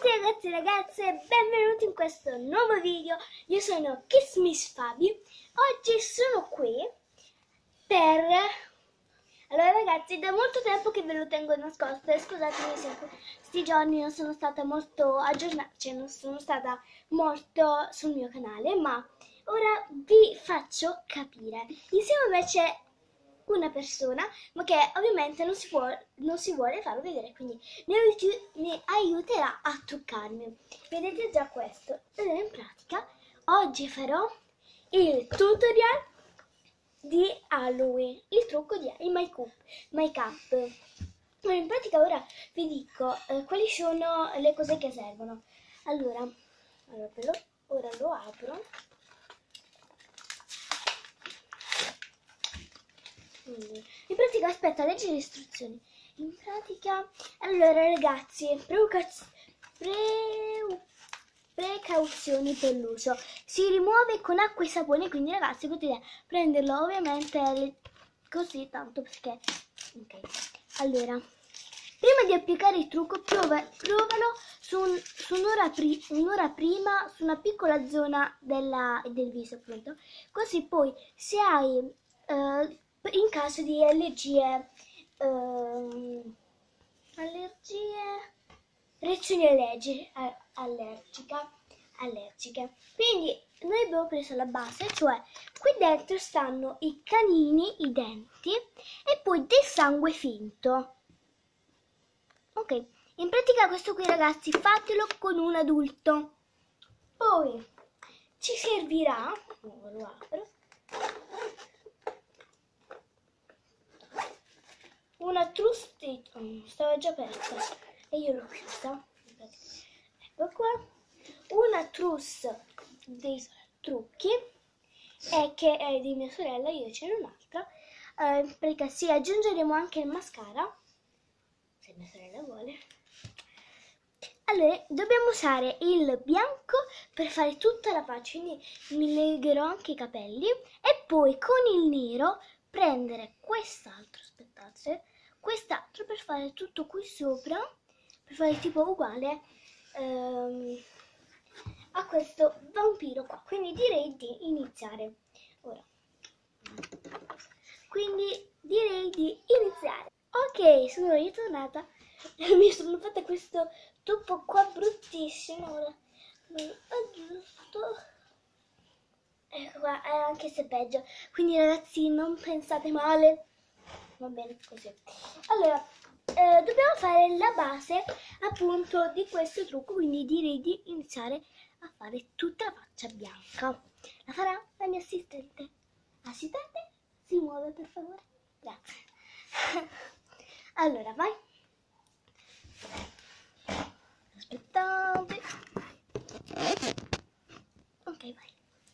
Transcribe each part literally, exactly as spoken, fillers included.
tutti ragazzi e ragazze, benvenuti in questo nuovo video. Io sono Kiss Miss Fabi. Oggi sono qui per... Allora ragazzi, da molto tempo che ve lo tengo nascosto e scusatemi se questi giorni non sono stata molto aggiornata, cioè non sono stata molto sul mio canale, ma ora vi faccio capire. Insieme a me c'è una persona, ma che ovviamente non si può, non si vuole farlo vedere, quindi mi, aiuti, mi aiuterà a truccarmi. Vedete già questo. Allora, in pratica oggi farò il tutorial di Halloween, il trucco di il make up, make up. Allora, in pratica ora vi dico eh, quali sono le cose che servono. Allora, allora ve lo, ora lo apro. In pratica, aspetta, leggi le istruzioni. In pratica, allora ragazzi, precaz pre precauzioni per l'uso. Si rimuove con acqua e sapone, quindi ragazzi potete prenderlo ovviamente così, tanto perché... Ok, allora, prima di applicare il trucco, prova, provalo su, un, su un'ora pri, un prima su una piccola zona della, del viso, appunto. Così poi, se hai... Uh, in caso di allergie, ehm, allergie, reazioni allergiche, allergica, allergiche. Quindi noi abbiamo preso la base, cioè qui dentro stanno i canini, i denti e poi del sangue finto. Ok, in pratica questo qui ragazzi fatelo con un adulto. Poi ci servirà, lo apro, una trousse, oh, stava già aperta e io l'ho chiusa. Ecco qua, una trousse dei trucchi e che è di mia sorella, io ce n'ho un'altra, eh, perché sì, aggiungeremo anche il mascara se mia sorella vuole. Allora, dobbiamo usare il bianco per fare tutta la faccia, quindi mi legherò anche i capelli e poi con il nero prendere quest'altro, aspettate, quest'altro per fare tutto qui sopra, per fare tipo uguale ehm, a questo vampiro qua. Quindi direi di iniziare ora. Quindi direi di iniziare. Ok, sono ritornata. Mi sono fatta questo tuppo qua bruttissimo. Ora lo aggiusto. Ecco qua, eh, anche se peggio. Quindi ragazzi non pensate male. Va bene così. Allora, eh, dobbiamo fare la base appunto di questo trucco. Quindi direi di iniziare a fare tutta la faccia bianca. La farà la mia assistente. Assistente, si muove per favore. Grazie. Allora, vai. Aspettate. Ok, vai.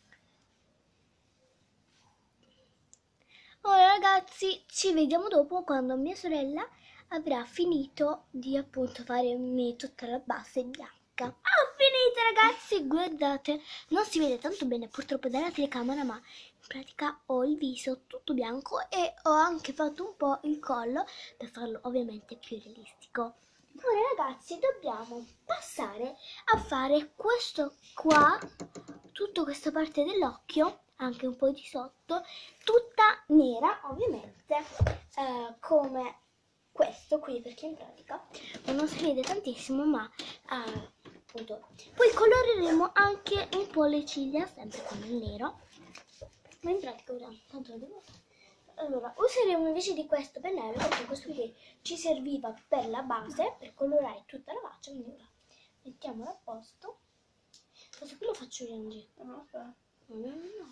Ora ragazzi, ci vediamo dopo quando mia sorella avrà finito di appunto farmi tutta la base bianca. Ho finito ragazzi, guardate, non si vede tanto bene purtroppo dalla telecamera, ma in pratica ho il viso tutto bianco e ho anche fatto un po' il collo per farlo ovviamente più realistico. Ora ragazzi dobbiamo passare a fare questo qua, tutta questa parte dell'occhio, anche un po' di sotto, tutta nera ovviamente, eh, come questo qui, perché in pratica non si vede tantissimo, ma eh, appunto poi coloreremo anche un po' le ciglia sempre con il nero, ma in pratica ora tanto lo devo fare. Allora useremo invece di questo pennello, perché questo qui ci serviva per la base, per colorare tutta la faccia, quindi ora mettiamolo a posto. Questo qui lo faccio io, Angie. No, no, no, no.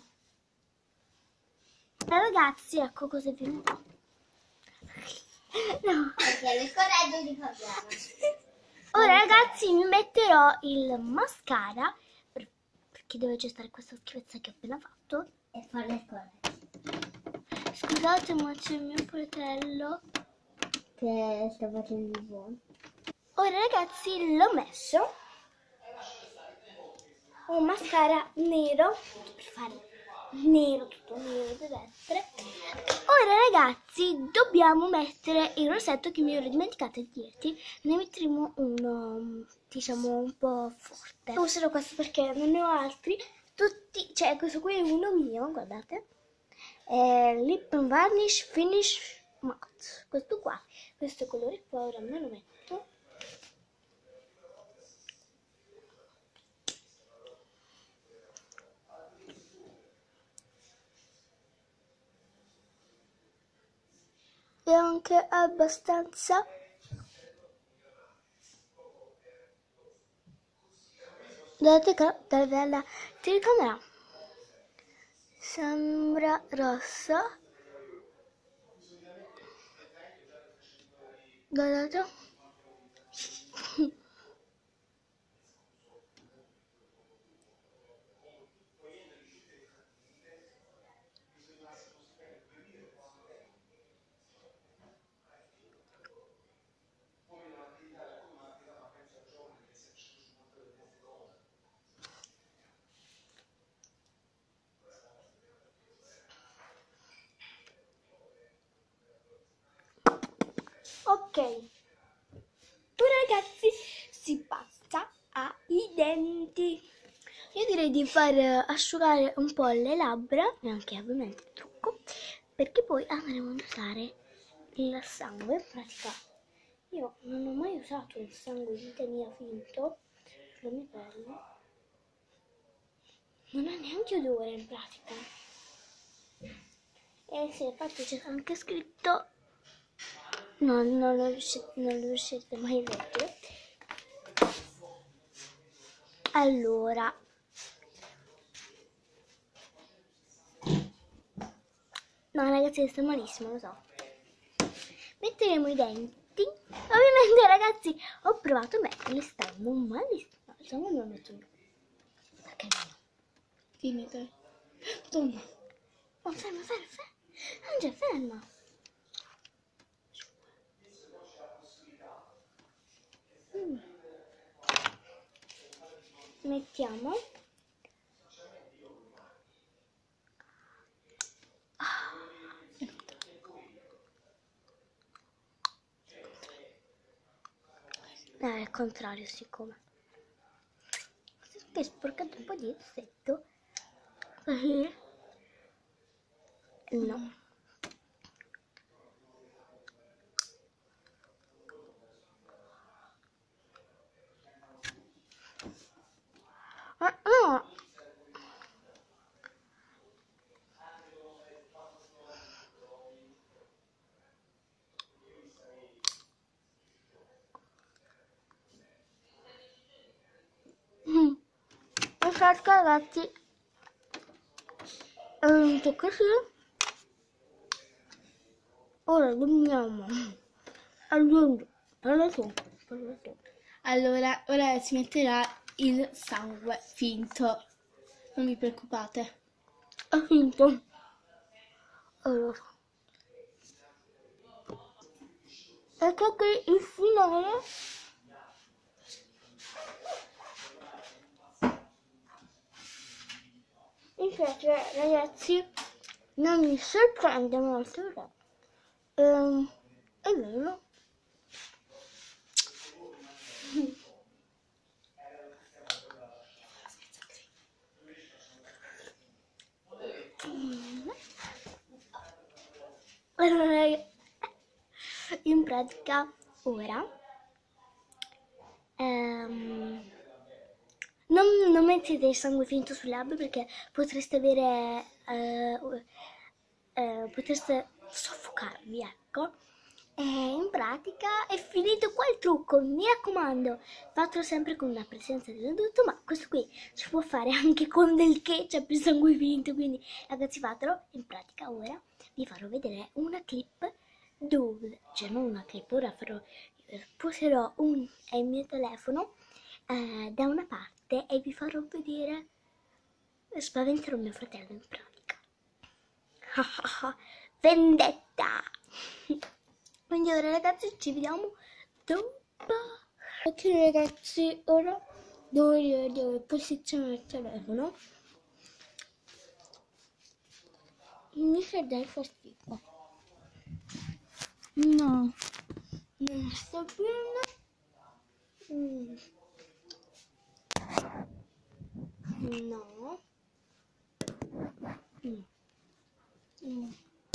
Ragazzi, ecco cosa è venuto. No. Perché il coraggio di Fabiana. Ora ragazzi mi metterò il mascara, per, perché dove c'è stare questa schifezza che ho appena fatto. E fare il coraggio. Scusate, ma c'è il mio fratello Che sta facendo il buono. Ora ragazzi l'ho messo un mascara nero per fare nero, tutto nero deve essere. Ora ragazzi dobbiamo mettere il rossetto che mi ero dimenticata di dirti, ne metteremo uno diciamo un po' forte. Userò questo perché non ne ho altri, tutti, cioè questo qui è uno mio, guardate, è Lip and Varnish Finish Matte, questo qua, questo colore qua, ora me lo metto. È anche abbastanza dalla, teca- dalla telecamera sembra rossa, guardate. Ok, ora ragazzi si passa ai denti. Io direi di far asciugare un po' le labbra e anche ovviamente il trucco, perché poi andremo ad usare il sangue. In pratica io non ho mai usato il sangue in vita mia finto sulla mia pelle, non ha neanche odore in pratica. E sì, infatti c'è anche scritto, no, non lo riuscite, non lo riuscite mai a leggere. Allora, no ragazzi, sta malissimo, lo so. Metteremo i denti. Ovviamente ragazzi ho provato a metterli, stanno malissimo. Insomma non lo metto più. Perché no? Dimmi te. Toma. Oh, ferma, ferma, ferma. Angela, ferma. Mm. Mettiamo. No, è il contrario, siccome. Che è sporcato un po' di rossetto. No. Ah, no. Mm. Aspetta ragazzi, è venuto così. Ora dobbiamo aggiungere, parla tu, parla tu. Allora, ora si metterà il sangue finto, non vi preoccupate. È finto. Allora, ecco che il finale. Infatti ragazzi non mi sorprende molto, ehm, è vero. In pratica ora ehm, non, non mettete il sangue finto sulle labbra perché potreste avere eh, eh, potreste soffocarvi, ecco. E in pratica è finito qua il trucco, mi raccomando, fatelo sempre con una presenza dell'adulto, ma questo qui si può fare anche con del ketchup il sangue finto, quindi ragazzi fatelo. In pratica ora vi farò vedere una clip dove, cioè non una clip, ora farò, poserò un, il mio telefono eh, da una parte e vi farò vedere, spaventerò mio fratello in pratica. Vendetta! Quindi ora ragazzi ci vediamo dopo. Ok ragazzi, ora devo rivedere dove posizionare il telefono. Mi dai fastidio. No, non sto bene. Mm. No. Mm. Mm.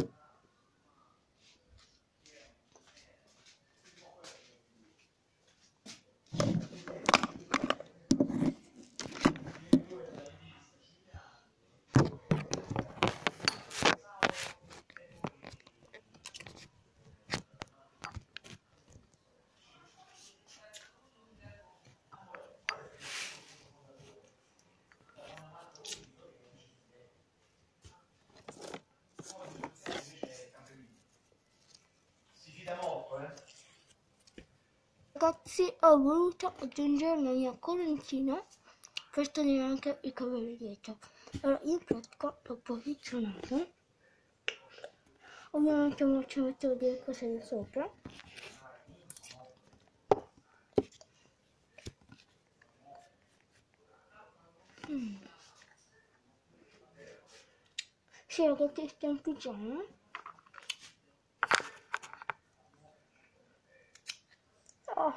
Ragazzi, ho voluto aggiungere la mia coroncina per tenere anche i capelli dietro. Allora, in pratica l'ho posizionato. Ovviamente non ci metto delle cose di sopra. Mm. Sì, ragazzi, sto in pigiama. Oh.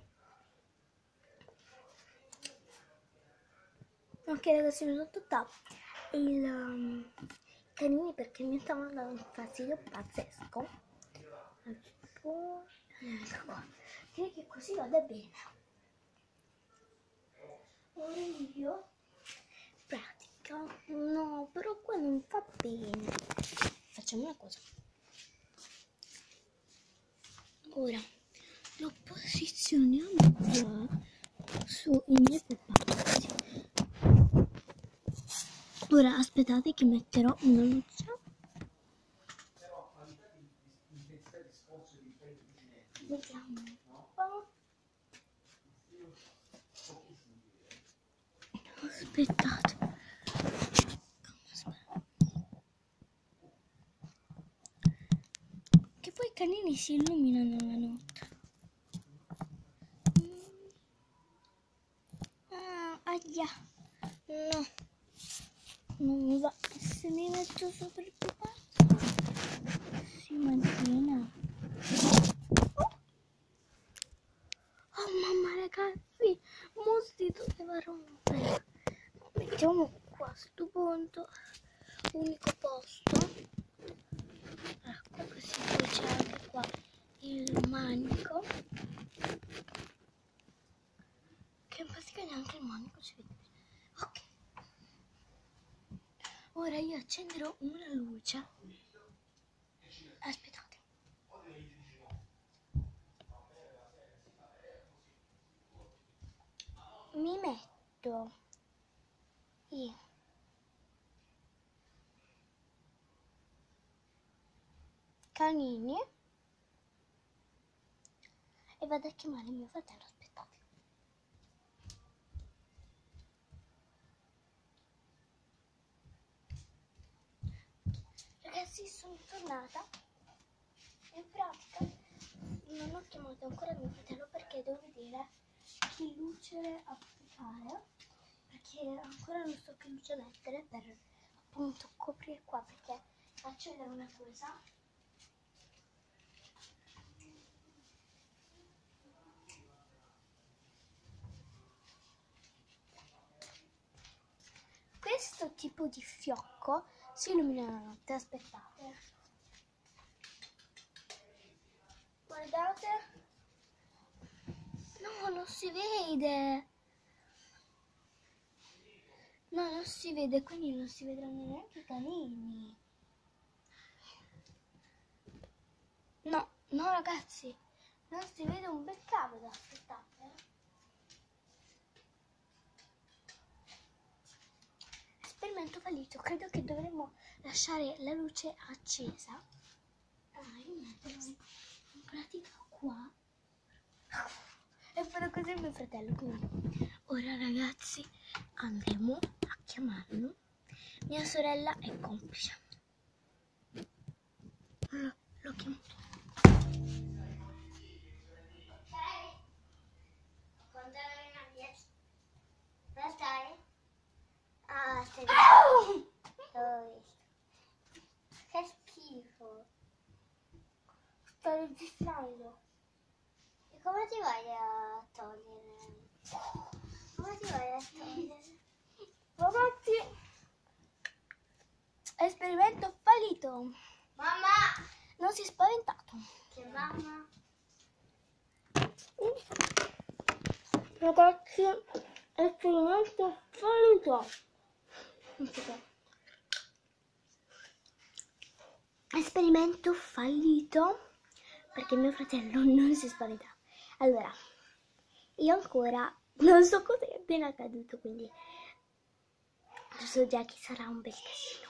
Ok ragazzi, mi sono tutta il um, canini perché mi stavano dando un fastidio pazzesco. Ecco qua. Direi che così vada bene. Ora io pratica. No, però qua non fa bene. Facciamo una cosa. Ora lo posizioniamo qua sui miei pupazzi. Ora aspettate che metterò una luce. Vediamo un po'. Aspettate. Che poi i canini si illuminano la notte. Ah, aia. No. Non va. Se mi metto sopra il pupazzo si mantiene. Oh mamma ragazzi, mo si doveva rompere. Mettiamo qua a sto punto, unico posto. Ecco, così poi c'è anche qua il manico. Che in pratica neanche il manico si vede. Ok. Ora io accenderò una luce. Aspettate. Mi metto i canini e vado a chiamare mio fratello. Aspettate. Ragazzi, sono tornata. In pratica non ho chiamato ancora mio fratello perché devo vedere che luce applicare, perché ancora non so che luce mettere per appunto coprire qua, perché faccio vedere una cosa. Questo tipo di fiocco si illumina la notte. Aspettate, guardate. No, non si vede. No, non si vede, quindi non si vedranno neanche i canini. No, no ragazzi, non si vede un bel cavolo. Aspettate. Esperimento fallito. Credo che dovremmo lasciare la luce accesa. Ah, io metto in pratica qua. E farò così a mio fratello. Quindi ora ragazzi andremo a chiamarlo. Mia sorella è complice. Lo, lo chiamo. Ah, sei... sto registrando. E come ti vai a togliere? Come ti vai a togliere? Ragazzi, esperimento fallito. Mamma! Non si è spaventato. Che mamma? Ragazzi, esperimento fallito. Esperimento fallito perché mio fratello non si spaventa. Allora, io ancora non so cosa è appena accaduto, quindi so già che sarà un bel casino.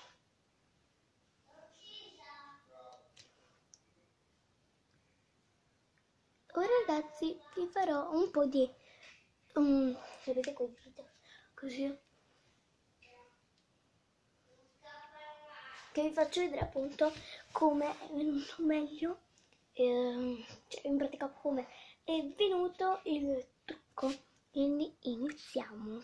Ora ragazzi vi farò un po' di um, vedete quel video così che vi faccio vedere appunto come è venuto meglio, ehm, cioè in pratica come è venuto il trucco. Quindi iniziamo.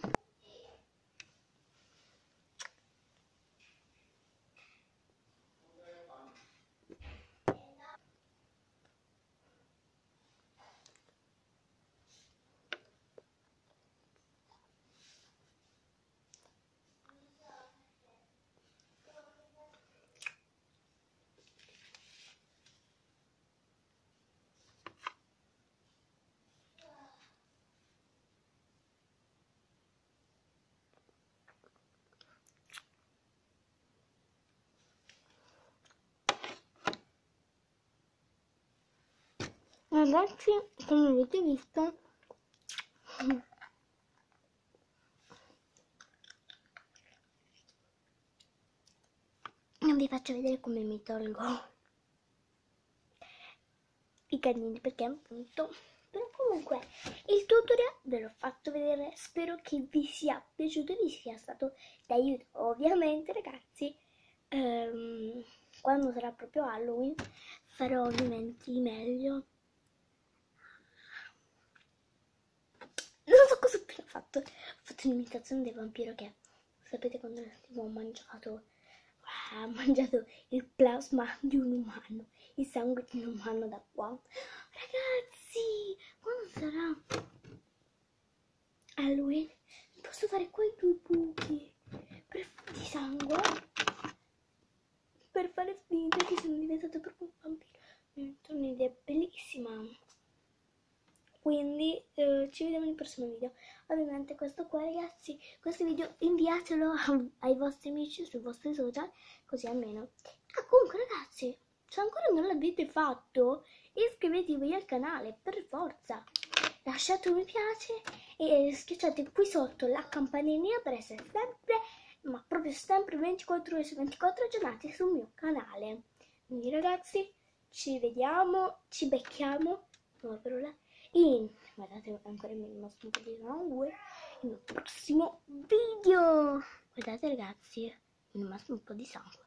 Ragazzi, come avete visto, non vi faccio vedere come mi tolgo i canini perché appunto, però comunque il tutorial ve l'ho fatto vedere, spero che vi sia piaciuto e vi sia stato d'aiuto. Ovviamente ragazzi, ehm, quando sarà proprio Halloween farò ovviamente meglio. Non so cosa ho appena fatto. Ho fatto un'imitazione del vampiro che, sapete, quando ho mangiato, ha mangiato il plasma di un umano, il sangue di un umano da qua. Ragazzi, quando sarà Halloween posso fare quei due buchi per, di sangue per fare finta che sono diventato proprio un vampiro. È un'idea bellissima. Quindi eh, ci vediamo nel prossimo video. Ovviamente questo qua ragazzi, questo video inviatelo ai vostri amici sui vostri social, così almeno. Ah, comunque ragazzi, se ancora non l'avete fatto, iscrivetevi al canale per forza. Lasciate un mi piace e schiacciate qui sotto la campanellina per essere sempre, ma proprio sempre ventiquattro ore su ventiquattro aggiornati sul mio canale. Quindi ragazzi, ci vediamo, ci becchiamo, nuova parola. E guardate, ancora mi è rimasto un po' di sangue nel prossimo video. Guardate ragazzi, mi è rimasto un po' di sangue.